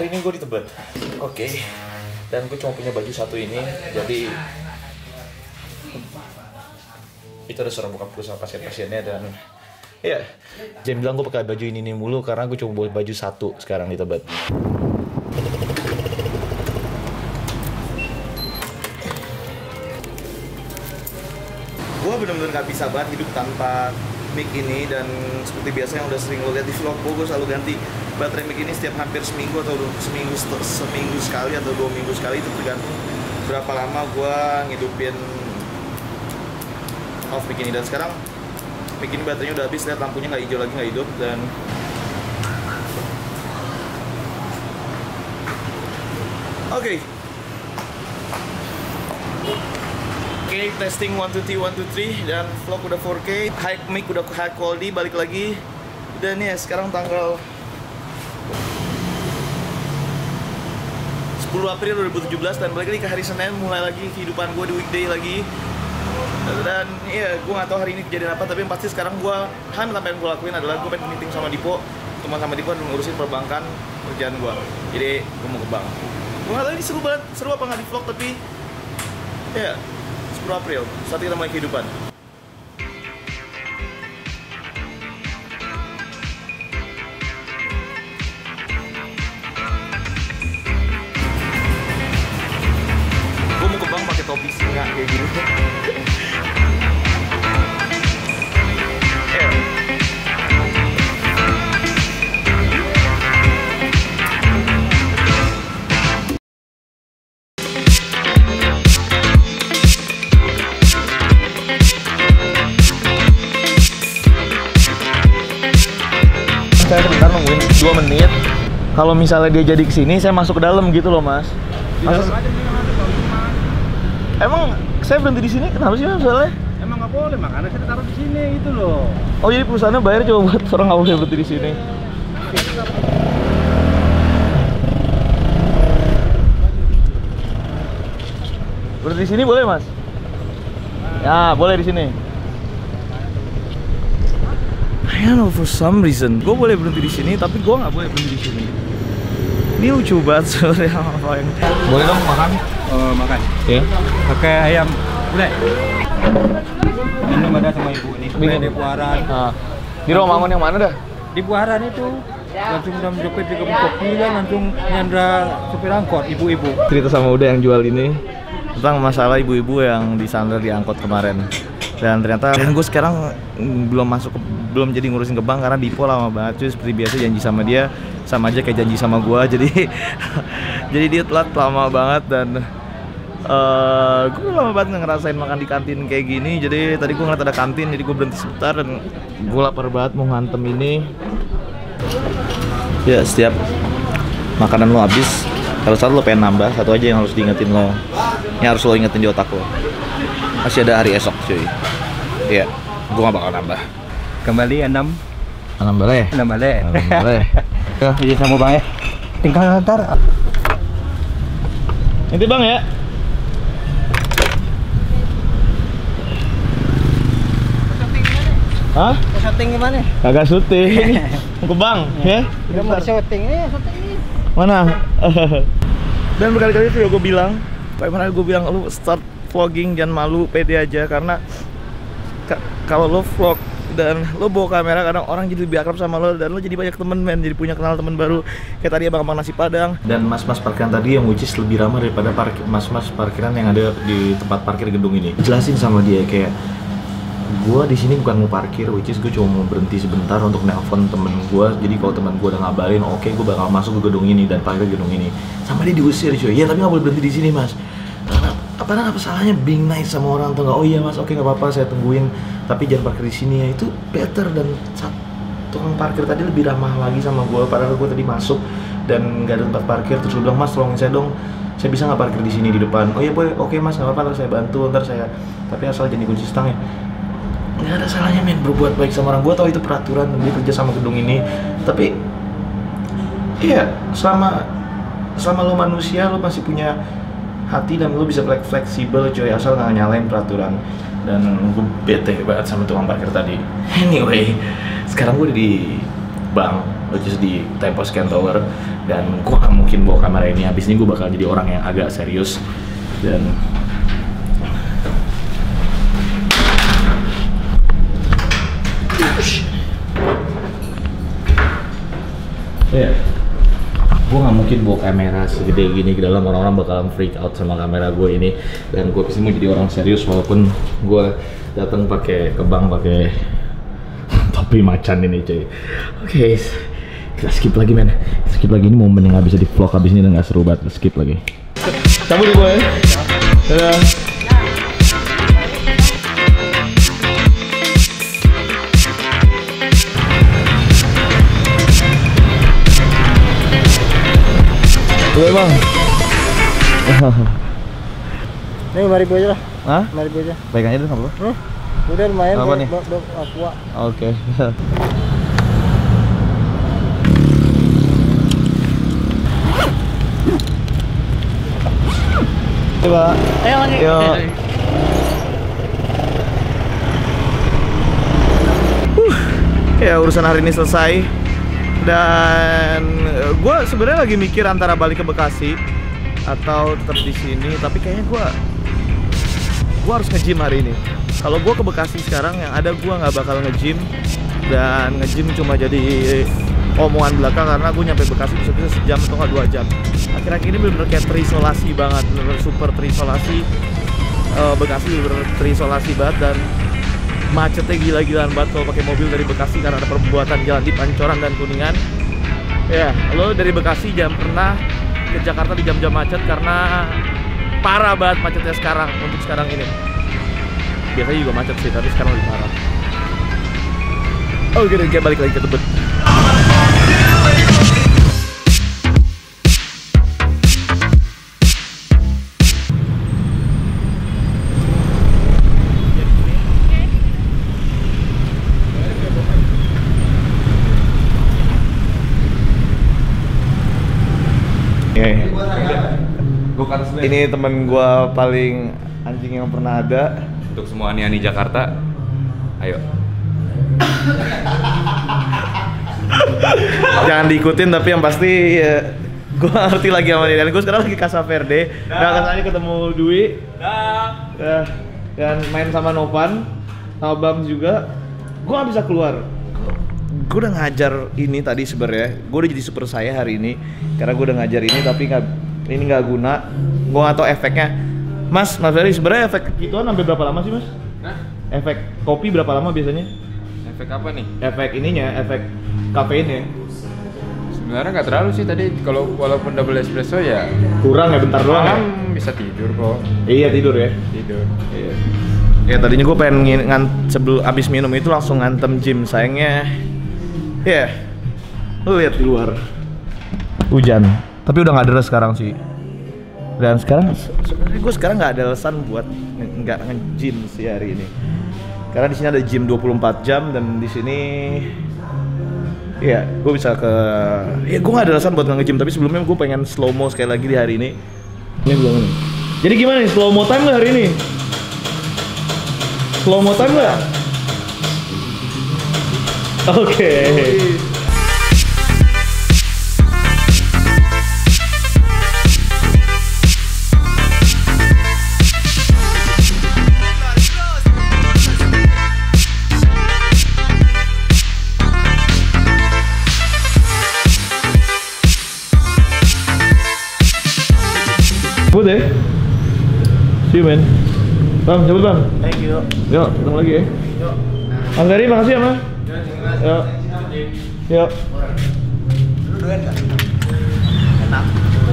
hari ini gue di Tebet. Oke. Dan gue cuma punya baju satu ini. Jadi itu udah suruh bokap gue sama pasien-pasiennya. Dan ya, Jem bilang gue pakai baju ini mulu karena gue cuma bawa baju satu sekarang di Tebet. Gue bener-bener gak bisa banget hidup tanpa mic ini. Dan seperti biasa yang udah sering lo lihat di vlog gue selalu ganti baterai mic ini setiap hampir seminggu atau seminggu sekali atau 2 minggu sekali, itu tergantung berapa lama gue ngidupin off mic ini. Dan sekarang mic ini baterainya udah habis, lihat lampunya nggak hijau lagi, nggak hidup. Dan oke, testing 1 2 3 1 2 3 dan vlog udah 4K, mic udah high quality, balik lagi. Dan ya sekarang tanggal 10 April 2017 dan balik lagi ke hari Senin, mulai lagi kehidupan gue di weekday lagi. Dan ya gue gak tahu hari ini kejadian apa, tapi yang pasti sekarang gue apa yang gue lakuin adalah gue pengen meeting sama Dipo, teman sama Dipo, dan ngurusin perbankan kerjaan gue. Jadi gue mau ke bank. Gue gak tahu ini seru apa nggak di vlog, tapi ya 10 April saat kita mulai kehidupan. Gue mau ke bank pakai topi singa kayak gini. Saya sebentar nungguin 2 menit. Kalau misalnya dia jadi kesini, saya masuk ke dalam gitu loh, Mas. Emang saya berhenti di sini kenapa sih, Mas? Soalnya emang nggak boleh, makanya saya taruh di sini gitu loh. oh, jadi perusahaannya bayar coba buat orang nggak boleh berhenti di sini. Berhenti di sini boleh, Mas? Ya, boleh di sini. I don't know, for some reason gue boleh berhenti di sini, tapi gue nggak boleh berhenti di sini. Ini lucu banget sebenarnya. Boleh dong makan? Makan. Ya. Pakai ayam gulai. Minum ada sama ibu ini. Di Buaran. Di Romangun yang mana dah? Di Buaran itu. Langsung udah menjepit di kopi dan langsung nyandra supir angkot, ibu-ibu. Cerita sama Uda yang jual ini tentang masalah ibu-ibu yang disandar di angkot kemarin. Dan ternyata gue sekarang belum jadi ngurusin ke bank karena Dipo lama banget cuy. Seperti biasa janji sama dia sama aja kayak janji sama gue. Jadi dia telat lama banget. Dan gue lama banget ngerasain makan di kantin kayak gini. Jadi tadi gue ngeliat ada kantin, jadi gue berhenti sebentar. Dan gue lapar banget mau ngantem ini. Ya, setiap makanan lo habis, kalau satu lo pengen nambah, satu aja yang harus diingetin lo, yang harus lo ingetin di otak lo, masih ada hari esok cuy. Iya, gue gak bakal nambah. Kembali 6 boleh? 6 boleh. Boleh. Ya, izin sama bang ya. Tinggal ntar. Nanti bang ya. Hah? Syuting gimana? Kagak syuting. Mau ke bank ya? Udah mau syuting syuting. Mana? Dan berkali-kali video gue bilang, bagaimana gue bilang, lu start vlogging jangan malu, pede aja. Karena kalau lo vlog dan lo bawa kamera, kadang orang jadi lebih akrab sama lo dan lo jadi banyak temen, men, jadi punya kenal temen baru. Kayak tadi abang-abang nasi padang dan mas-mas parkiran tadi yang which is lebih ramah daripada mas-mas parkiran yang ada di tempat parkir gedung ini. Jelasin sama dia kayak, gue di sini bukan mau parkir, which is gue cuma mau berhenti sebentar untuk nelpon temen gue. Jadi kalau temen gue udah ngabarin, oke, gue bakal masuk ke gedung ini dan parkir gedung ini. Sama dia diusir cuy. Ya tapi nggak boleh berhenti di sini, Mas. Apa salahnya being nice sama orang tuh? Oh iya Mas, oke nggak apa-apa, saya tungguin. Tapi jangan parkir di sini ya. Itu better. Dan tukang parkir tadi lebih ramah lagi sama gue. Padahal gue tadi masuk dan nggak ada tempat parkir. Terus gue bilang, Mas tolongin saya dong, saya bisa nggak parkir di sini di depan? Oh iya boleh, oke Mas, nggak apa-apa, ntar saya bantu, ntar saya. Tapi asal jangan dikunci stang ya. Nggak ada salahnya, men, berbuat baik sama orang. Gue tau itu peraturan dan dia kerja sama gedung ini. Tapi iya, selama lo manusia, lo masih punya hati dan lo bisa fleksibel coy, asal nggak nyalain peraturan. Dan gue bete banget sama tukang parkir tadi. Anyway, sekarang gue udah di bank, which is di Tempo Scan Tower. Dan gue gak mungkin bawa kamera ini, habis ini gue bakal jadi orang yang agak serius. Dan gue nggak mungkin bawa kamera segede gini ke dalam, orang-orang bakalan freak out sama kamera gue ini. Dan gue pasti mau jadi orang serius walaupun gue datang pakai ke bank pakai topi macan ini cuy. Oke, kita skip lagi men. Skip lagi, ini momen yang nggak bisa di vlog abis ini dan nggak seru banget. Skip lagi. Cabut gue ya. Dadah. Gue bang. Ini 5.000 aja lah. Hah? 5.000 aja. Baik aja deh sama lo. Udah lumayan. Apa nih? Aqua. Oke. Coba. Ayo lagi. Yuk. Ya urusan hari ini selesai. Dan gue sebenarnya lagi mikir antara balik ke Bekasi atau tetap di sini, tapi kayaknya gue harus nge-gym hari ini. Kalau gue ke Bekasi sekarang, yang ada gue nggak bakal nge-gym, dan nge-gym cuma jadi omongan belaka karena gue nyampe Bekasi bisa sejam atau nggak 2 jam. Akhir-akhir ini bener-bener kayak terisolasi banget, bener-bener super terisolasi. Bekasi bener-bener terisolasi banget dan macetnya gila-gilaan banget kalau pakai mobil dari Bekasi karena ada perbuatan jalan di Pancoran dan Kuningan. Ya, lo dari Bekasi jangan pernah ke Jakarta di jam-jam macet karena parah banget macetnya sekarang untuk sekarang ini. Biasanya juga macet sih, tapi sekarang lebih parah. Oke, dan kita balik lagi ke Tebet. Ini temen gua paling anjing yang pernah ada. Untuk semua ani-ani Jakarta, ayo. Jangan diikutin, tapi yang pasti ya, gua ngerti lagi sama dia. Dan gua sekarang lagi Casa Verde. Nah, katanya ketemu Dwi. Dan main sama Novan, sama Bam juga. Gua nggak bisa keluar. Gue udah ngajar ini tadi sebenarnya. Gue udah jadi super saya hari ini karena gue udah ngajar ini, tapi ini nggak guna. Gue nggak tahu efeknya. Mas Ferry, sebenarnya efek gituan sampai berapa lama sih mas? Nah, Efek kopi berapa lama biasanya? efek apa nih? Efek ininya, efek kafeinnya. Sebenarnya nggak terlalu sih tadi, kalau walaupun double espresso ya Kurang ya, bentar doang ya? malam bisa tidur kok. Iya, tidur ya? Tidur. Iya. Ya tadinya gue pengen sebelum abis minum itu langsung ngantem gym, sayangnya ya lu lihat di luar hujan, tapi udah nggak deras sekarang sih. Dan sekarang sebenarnya gue sekarang nggak ada alasan buat nggak nge-gym sih hari ini, karena di sini ada gym 24 jam dan di sini ya gue bisa gue nggak ada alasan buat nge-gym. Tapi sebelumnya gue pengen slow mo sekali lagi di hari ini. Ini belum nih. Jadi gimana nih, slow mo time nggak hari ini? Slow mo time nggak? Oke. Cabut ya. See you man. Bang, cabut bang. Thank you. Yuk, ketemu lagi ya. Yuk. Anggari, makasih ya mas. Yuk. Yuk. Lu doyan nggak? Enak.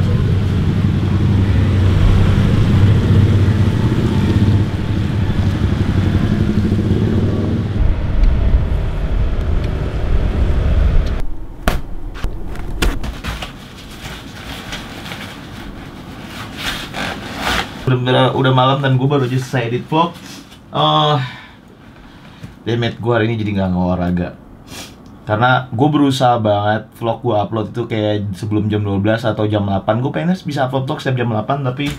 Udah malam dan gue baru aja selesai edit vlog. Demet gue hari ini jadi nggak olahraga karena gue berusaha banget vlog gue upload itu kayak sebelum jam 12 atau jam 8. Gue pengen bisa upload vlog setiap jam 8, tapi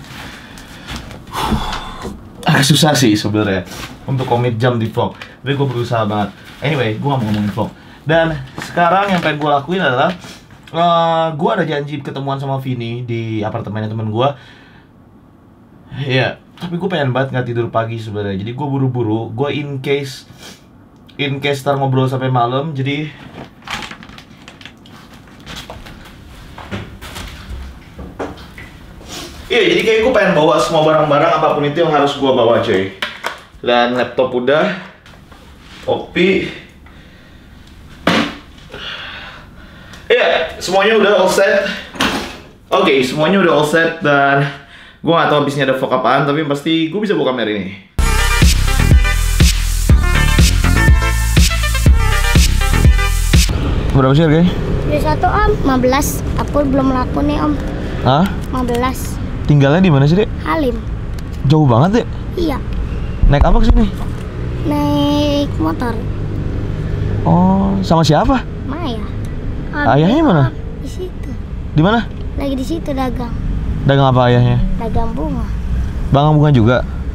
agak susah sih sebenarnya untuk komit jam di vlog. Tapi gue berusaha banget. Anyway, gue nggak mau ngomongin vlog. Dan sekarang yang pengen gue lakuin adalah gue ada janji ketemuan sama Vini di apartemennya temen gue. Iya, tapi gue pengen banget nggak tidur pagi sebenarnya. Jadi gue buru-buru, gue in case ntar ngobrol sampai malam. Jadi iya, jadi kayak gue pengen bawa semua barang-barang apapun itu yang harus gue bawa, cuy. Dan laptop udah, kopi. Iya, semuanya udah all set. Oke, semuanya udah all set dan gue gak tau abisnya ada vlog apaan, tapi pasti gue bisa bawa kamera ini. Berapa sih harganya? Beli satu om, 15. Aku belum laku nih om. Hah? 15. Tinggalnya di mana sih, Dek? Halim. Jauh banget, Dek. Iya. Naik apa kesini? Naik motor. Oh, sama siapa? Maya. Ayahnya mana? Di situ. Di mana? Lagi di situ dagang. Dagang apa ayahnya? Dagang bunga. Dagang bunga juga.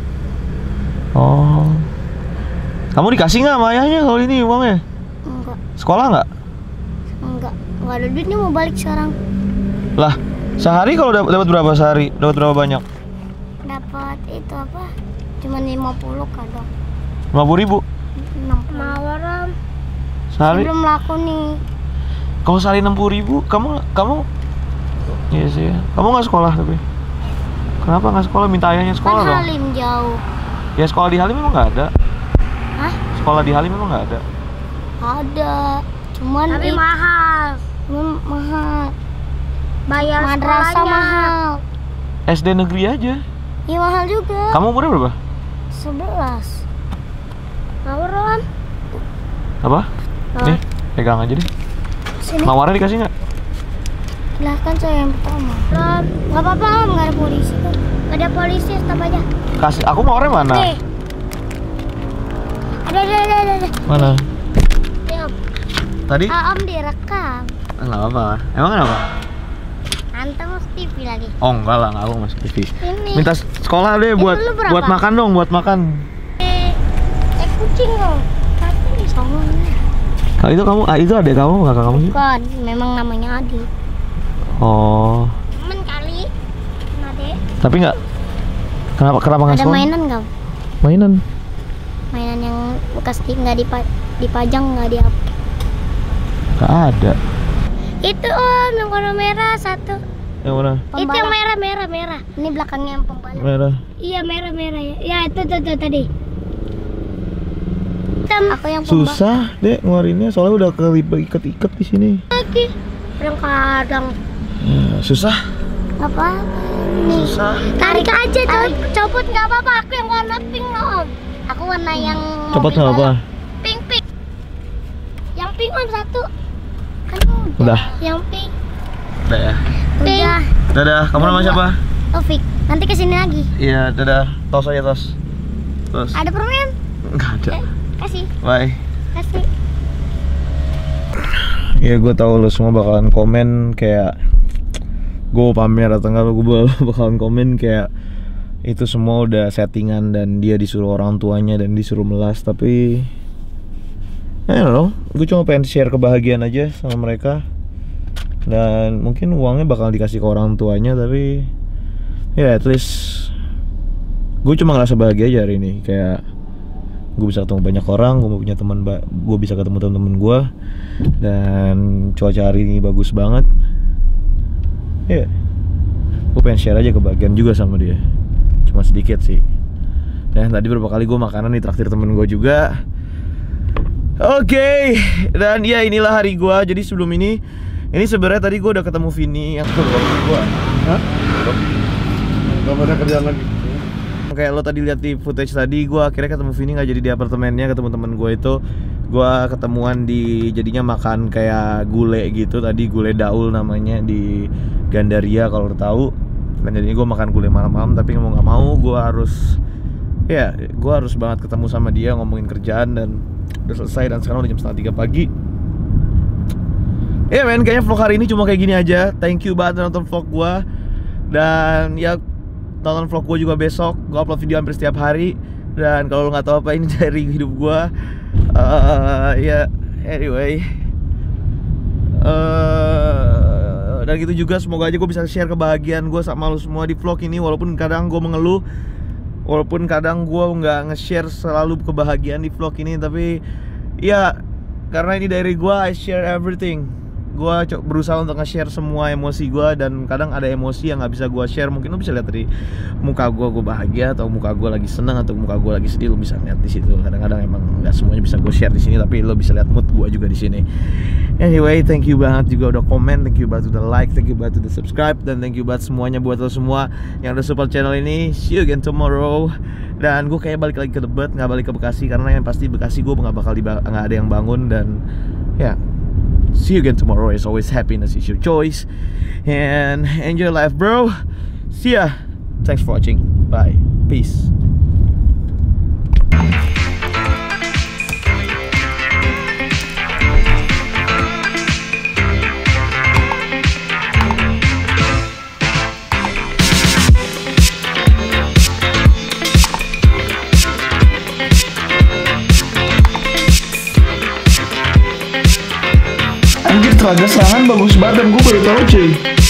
Oh. Kamu dikasih nggak sama ayahnya kalau ini uangnya? Enggak. Sekolah nggak? Enggak ada duit nih, mau balik sekarang. Lah, sehari kalau dapat berapa sehari? Dapat berapa banyak? Dapat itu apa? Cuma 50 kadang. 50.000 60. Mawaram. sehari? Belum laku nih. Kalau sehari 60.000, kamu iya sih. Kamu nggak sekolah tapi? Kenapa nggak sekolah? Minta ayahnya sekolah Kan dong. Halim jauh. Ya sekolah di Halim memang nggak ada. Hah? Sekolah di Halim memang nggak ada. Ada. Cuman Tapi mahal. mahal. Bayar Madrasah sekolahnya. mahal. SD negeri aja. Iya mahal juga. Kamu umurnya berapa? 11. Mawar om. Apa? Nih, pegang aja deh. Sini. Mawarnya dikasih nggak? Silahkan saya yang pertama. Om. Gak apa-apa om, gak ada polisi kan. Gak ada polisi, stop aja. Kasih. Aku mawarnya mana? Nih. Ada. Mana? Nih om. Tadi? Om direkam. Nggak apa. Emang kenapa? Anteng TV lagi. Oh enggak lah, nggak, aku masuk TV. Ini. Minta sekolah deh buat lu berapa? buat makan dong, buat makan. Kucing om. Tapi songong. Kalau itu kamu, itu adek kamu, kakak kamu sih? Bukan, memang namanya Adi. Oh, Temen kali. Ade. tapi nggak. Kenapa nggak Ada sekolah? mainan gak? Mainan? Mainan yang bekas nggak dipajang, nggak dihapus. Nggak ada. Itu om, yang warna merah satu. Yang mana? Itu yang merah. Ini belakangnya yang pembalap. Merah. Iya merah ya. Ya itu tuh tadi. Aku yang pembalap. Susah deh ngeluarinnya, soalnya udah keikat di sini. Lagi. Kadang. Ya, susah. Gak apa-apa. Nih. Susah. Tarik aja copot nggak apa-apa. Aku yang warna pink om. Aku warna yang Cepet mobil nggak apa? balap. Pink. Yang pink om satu. Kan Udah. Yang pink. Udah ya. Udah. Dadah. Kamu nama siapa? Taufik. Nanti kesini lagi. Iya, dadah. Tos aja tos. Tos. Ada permen? Nggak ada. Kasih. Bye. Kasih. Ya gue tahu lo semua bakalan komen kayak gue pamer atau enggak, gue bakalan komen kayak itu semua udah settingan dan dia disuruh orang tuanya dan disuruh melas. Tapi I don't know, gue cuma pengen share kebahagiaan aja sama mereka. Dan mungkin uangnya bakal dikasih ke orang tuanya, tapi ya at least gue cuma ngerasa bahagia aja hari ini. Kayak gue bisa ketemu banyak orang, gue punya teman, gue bisa ketemu teman-teman gue, dan cuaca hari ini bagus banget. Ya, gue pengen share aja kebahagiaan juga sama dia, cuma sedikit sih. Dan tadi beberapa kali gue makanan ditraktir temen gue juga. Oke, dan ya inilah hari gue. Jadi sebelum ini sebenarnya tadi gue udah ketemu Vini yang gue. Hah? Gak ada kerjaan lagi. Kayak lo tadi lihat di footage tadi, gue akhirnya ketemu Vini nggak jadi di apartemennya, ketemu temen gue itu. Gue ketemuan di, jadinya makan kayak gulai gitu tadi, gulai daul namanya di Gandaria kalau lo tahu. Dan jadinya gue makan gulai malam-malam, tapi mau nggak mau gue harus banget ketemu sama dia, ngomongin kerjaan, dan udah selesai. Dan sekarang udah jam 2:30 pagi. Ya men, kayaknya vlog hari ini cuma kayak gini aja. Thank you banget udah nonton vlog gue. Dan ya tonton vlog gue juga besok. Gue upload video hampir setiap hari. Dan kalau lo nggak tahu apa ini dari hidup gue, ya anyway, Dan gitu juga, semoga aja gue bisa share kebahagiaan gue sama lu semua di vlog ini. Walaupun kadang gue mengeluh, walaupun kadang gue nggak nge-share selalu kebahagiaan di vlog ini, tapi ya karena ini dari gue, I share everything. Gue berusaha untuk nge-share semua emosi gue, dan kadang ada emosi yang nggak bisa gue share. Mungkin lo bisa lihat dari muka gue bahagia, atau muka gue lagi senang, atau muka gue lagi sedih. Lo bisa lihat di situ. Kadang-kadang emang nggak semuanya bisa gue share di sini, tapi lo bisa lihat mood gue juga di sini. Anyway, thank you banget juga udah komen, thank you banget udah like, thank you banget udah subscribe, dan thank you banget semuanya buat lo semua yang udah support channel ini. See you again tomorrow. Dan gue kayak balik lagi ke Tebet, nggak balik ke Bekasi, karena yang pasti Bekasi gue nggak ada yang bangun. Dan ya, see you again tomorrow. As always, happiness is your choice, and enjoy life, bro. See ya. Thanks for watching. Bye. Peace. Anjir, tenaga serangan bagus banget, dan gue baru tau cuy.